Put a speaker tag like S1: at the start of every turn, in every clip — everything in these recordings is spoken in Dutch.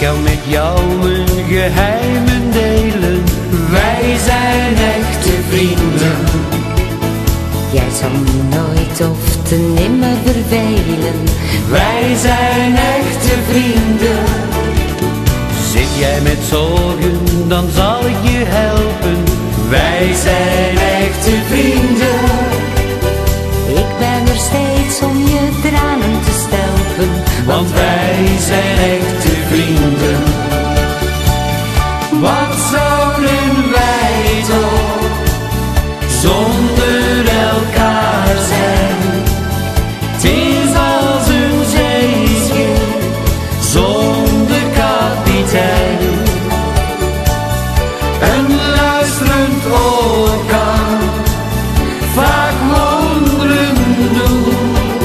S1: ga met jou mijn geheimen delen. Wij zijn echte vrienden.
S2: Jij zal me nooit of te nimmer vervelen.
S1: Wij zijn echte vrienden. Zit jij met zorgen, dan zal ik je helpen. Wij zijn echte vrienden.
S2: Ik ben er steeds om je tranen te stelpen,
S1: want wij zijn echte vrienden. Wat zouden wij toch zonder elkaar zijn? Het is als een zeeschip zonder kapitein. Een luisterend oor kan vaak wonderen doen.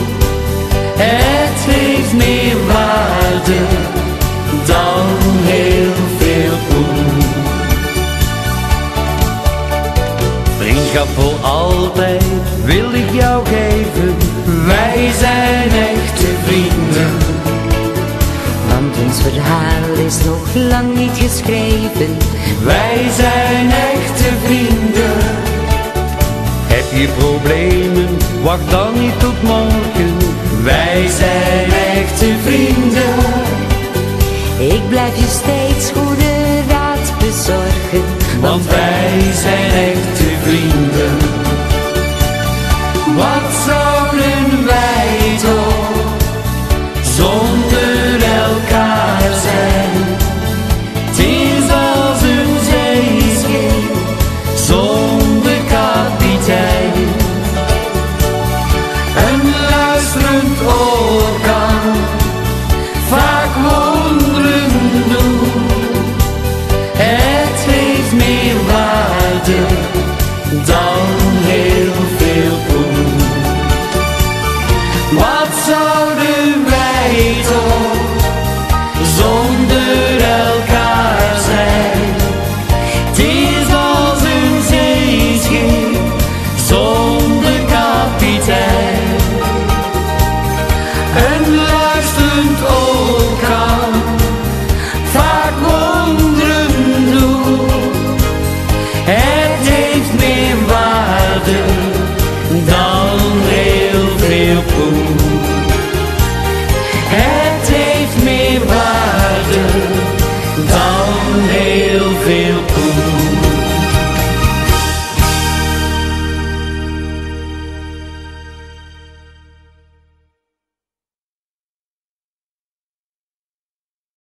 S1: Het heeft meer waarde dan heel veel poen. Vriendschap voor altijd wil ik jou geven. Wij zijn echte vrienden.
S2: want ons verhaal is nog lang niet geschreven.
S1: Wij zijn echte vrienden. Heb je problemen, wacht dan niet tot morgen. Wij zijn echte vrienden.
S2: Ik blijf je steeds goede raad bezorgen,
S1: want wij zijn echte vrienden. Wat zouden wij toch zonder elkaar zijn? Het is als een zeeschip zonder kapitein. Een luisterend oor kan vaak wonderen doen. Het heeft meer waarde dan heel veel poen. Wat zouden wij toch zonder elkaar zijn? Het is als een zeeschip zonder kapitein. Een luisterend oor kan vaak wonderen doen. Het heeft meer waarde dan heel veel poen.